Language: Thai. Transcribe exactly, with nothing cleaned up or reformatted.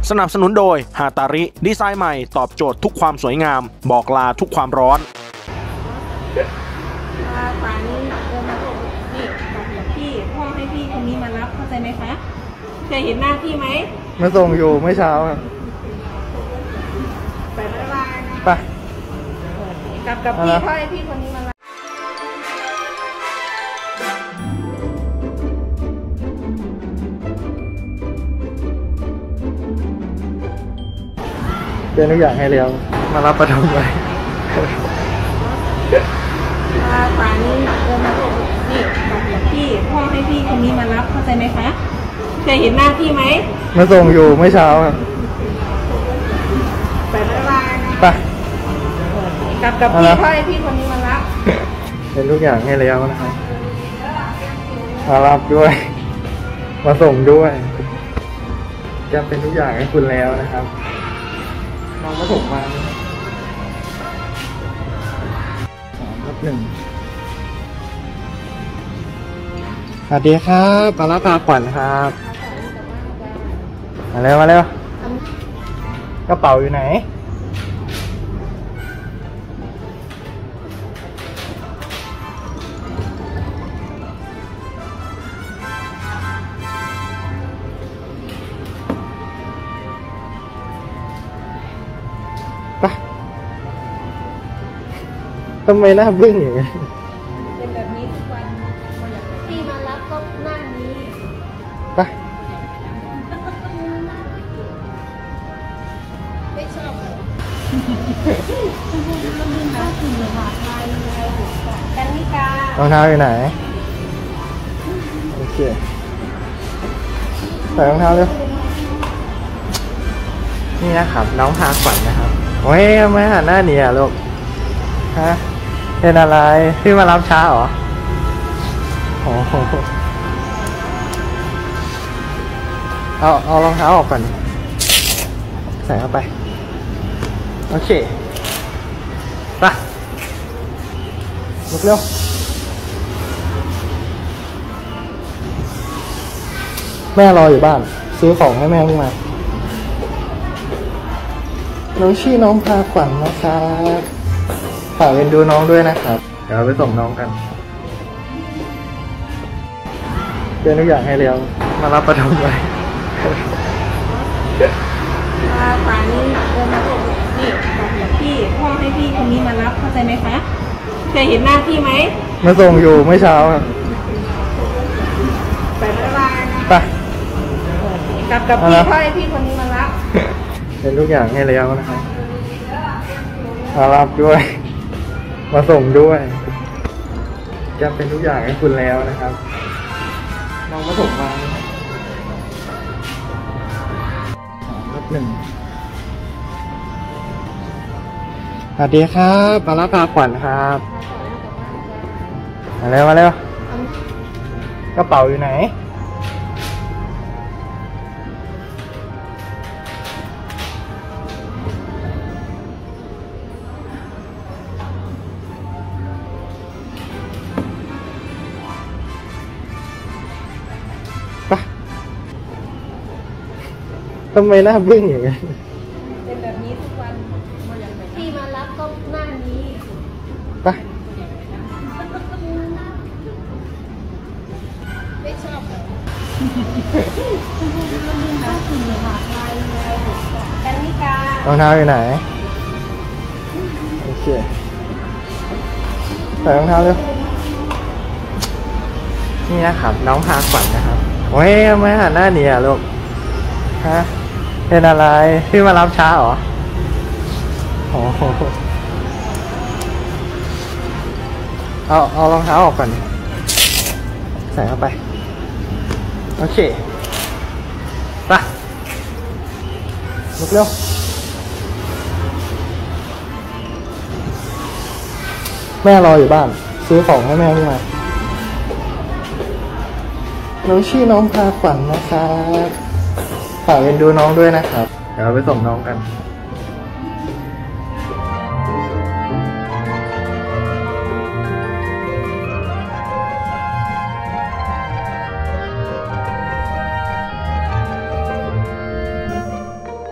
สนับสนุนโดยฮาตาริดีไซน์ใหม่ตอบโจทย์ทุกความสวยงามบอกลาทุกความร้อนป่านนี้เดินมาบอกนี่บอกกับพี่พ่อให้พี่คนนี้มารับเข้าใจไหมคะเคยเห็นหน้าพี่ไหมมาส่งอยู่เมื่อเช้าครับไปบ๊ายบายนะไปกลับกับพี่พ่อให้พี่คนนี้มารับเป็นทุกอย่างให้แล้วมารับประทงไว้ป่านนี้เดินมาบอกนี่บอกกับพี่พ่อให้พี่คนนี้มารับเข้าใจไหมคะเคยเห็นหน้าพี่ไหมมาส่งอยู่เมื่อเช้าครับไปบ๊ายบายนะไปกลับกับพี่พ่อให้พี่คนนี้มารับเป็นทุกอย่างให้แล้วนะครับมารับด้วยมาส่งด้วยจะเป็นทุกอย่างให้คุณแล้วนะครับน้องมาส่งมาสามรับหนึ่งสวัสดีครับปาราพาขวัญครับมาเร็วมาเร็วกระเป๋าอยู่ไหนทำไมหน้าบึ้งอย่างนี้เป็นแบบนี้ทุกวันพี่มารับก็หน้านี้ไปไม่ชอบเลยกันนิการองเท้าอยู่ไหนโอเคใส่รองเท้าเร็วนี่นะครับน้องพาขวัญนะครับโอ้ยไม่หันหน้าหนีอ่ะลูกฮะเป็นอะไรพี่มารับช้าเหรอโอ้โหเอาเอารองเท้าออกก่อนใส่เข้าไปโอเคไปลุกเร็วแม่รออยู่บ้านซื้อของให้แม่เพิ่งมาน้องชื่อน้องพาขวัญนะครับฝากเอ็นดูน้องด้วยนะครับเดี๋ยวเราไปส่งน้องกันเป็นทุกอย่างให้แล้วมารับประทงไว้ป่านนี้เดินมาบอกนี่บอกกับพี่พ่อให้พี่คนนี้มารับเข้าใจไหมคะเคยเห็นหน้าพี่ไหมมาส่งอยู่เมื่อเช้าครับไปบ๊ายบายนะไปกลับกับพี่พ่อให้พี่คนนี้มารับเป็นทุกอย่างให้แล้วนะครับมารับด้วยมาส่งด้วยจะเป็นทุกอย่างให้คุณแล้วนะครับน้องมาส่งมาสามรับหนึ่งสวัสดีครับปาราพาขวัญครับมาเร็วมาเร็วกระเป๋าอยู่ไหนทำไมหน้าบึ้งอย่างนี้เป็นแบบนี้ทุกวันพี่มารับก็หน้านี้ไปไม่ชอบเลยกันนิการองเท้าอยู่ไหนโอเคใส่รองเท้าเร็วนี่นะครับน้องพาขวัญนะครับโอ้ยไม่หันหน้าหนีอ่ะลูกฮะเป็นอะไรพี่มารับช้าเหรอโอ้โหเอาเอารองเท้าออกก่อนใส่เข้าไปโอเคไปลุกเร็วแม่รออยู่บ้านซื้อของให้แม่เพิ่งมาน้องชื่อน้องพาขวัญนะครับฝากเอ็นดูน้องด้วยนะครับเดี๋ยวเราไปส่งน้องกันพ